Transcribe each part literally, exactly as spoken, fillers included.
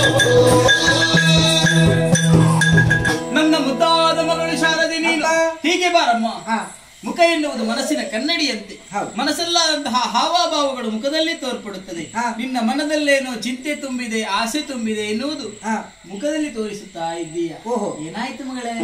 ನನ್ನ ಮುದ್ದಾದ ಮಗಳು ಶಾರದೆ ನೀನು ಹೀಗೆ ಬಾರಮ್ಮ. ಮುಖ ಎನ್ನುವುದು ಮನಸ್ಸಿನ ಕನ್ನಡಿಯಂತೆ, ಮನಸ್ಸೆಲ್ಲಂತಹ ಹಾವಭಾವಗಳು ಮುಖದಲ್ಲಿ ತೋರ್ಪಡುತ್ತದೆ. ನಿನ್ನ ಮನದಲ್ಲೇನೋ ಚಿಂತೆ ತುಂಬಿದೆ, ಆಸೆ ತುಂಬಿದೆ ಎನ್ನುವುದು ಮುಖದಲ್ಲಿ ತೋರಿಸುತ್ತಾ ಇದ್ದೀಯ. ಓಹೋ, ಏನಾಯ್ತು ಮಗಳೇ?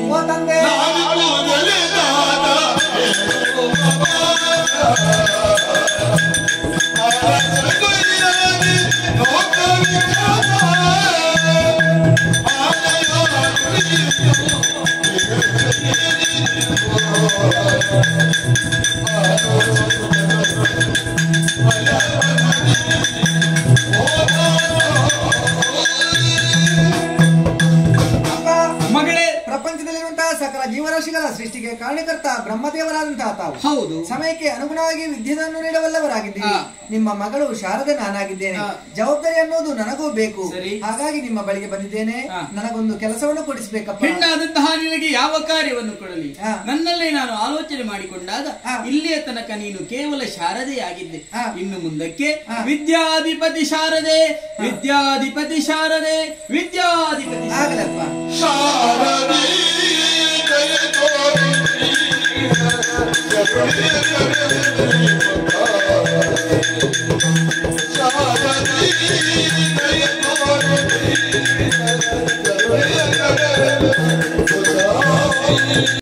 ಮಗಳೇ, ಪ್ರಪಂಚದಲ್ಲಿರುವಂತಹ ಸಕಲ ಜೀವರಾಶಿಗಳ ಸೃಷ್ಟಿಗೆ ಕಾರಣಕರ್ತ ಬ್ರಹ್ಮದೇವರಾದಂತಹ ತಾವು ಹೌದು. ಸಮಯಕ್ಕೆ ಅನುಗುಣವಾಗಿ ವಿದ್ಯೆಯನ್ನು ನೀಡವಲ್ಲವರಾಗಿದ್ದೀರಿ. ನಿಮ್ಮ ಮಗಳು ಶಾರದೆ ನಾನಾಗಿದ್ದೇನೆ. ಜವಾಬ್ದಾರಿ ಅನ್ನೋದು ನನಗೂ ಬೇಕು. ಹಾಗಾಗಿ ನಿಮ್ಮ ಬಳಿಗೆ ಬಂದಿದ್ದೇನೆ. ನನಗೊಂದು ಕೆಲಸವನ್ನು ಕೊಡಿಸಬೇಕಪ್ಪ. ಹೆಣ್ಣಾದಂತಹ ನಿನಗೆ ಯಾವ ಕಾರ್ಯವನ್ನು ಕೊಡಲಿ? ನನ್ನಲ್ಲೇ ನಾನು ಆಲೋಚನೆ ಮಾಡಿಕೊಂಡಾಗ ಇಲ್ಲಿಯ ತನಕ ನೀನು ಕೇವಲ ಶಾರದೆಯಾಗಿದ್ದೆ. ಇನ್ನು ಮುಂದಕ್ಕೆ ವಿದ್ಯಾಧಿಪತಿ ಶಾರದೆ, ವಿದ್ಯಾಧಿಪತಿ ಶಾರದೆ, ವಿದ್ಯಾಧಿಪತಿ ಆಗಲಪ್ಪ. ಶಾರದೆ ಜಯ